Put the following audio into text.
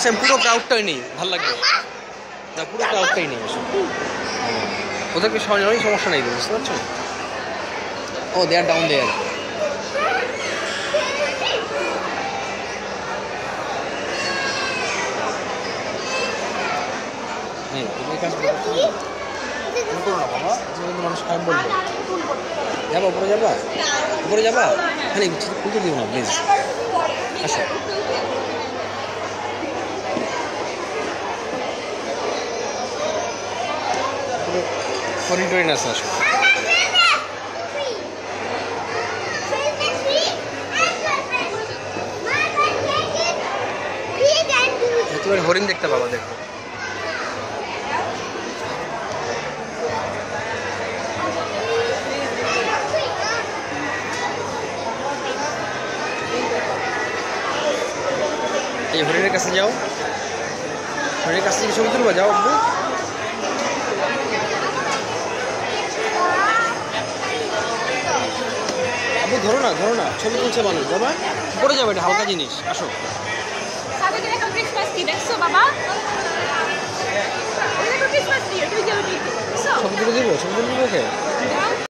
আসেন, পুরো ক্রাউডটাই নেই, ভালো লাগবে না, পুরো ক্রাউডটাই নেই আসেন। ওদেরকে সরানোরই সমস্যা নেই, বুঝতে পারছো? ও দে আর ডাউন দেয়ার। হ্যাঁ, তুমি এই কাজটা করো না বাবা, কিন্তু মানুষ খারাপ বলবে। যাবা উপরে, যাবা উপরে, যাবা খালি খুলতে দিও না প্লিজ। আসো, করিডোরে আছে, আসো। তুমি হরিণ দেখতে পাবা, দেখো। এই হরিণের কাছে যাও, হরিণের কাছ থেকে ছবি তুলবা, যাও আব্বু। আব্বু ধরো না, ধরো না, ছবি তুলছে মানুষ, বাবা পড়ে যাবে, এটা হালকা জিনিস, আসো। ছবি তুলে দিব, ছবি তুলে দিব ওকে।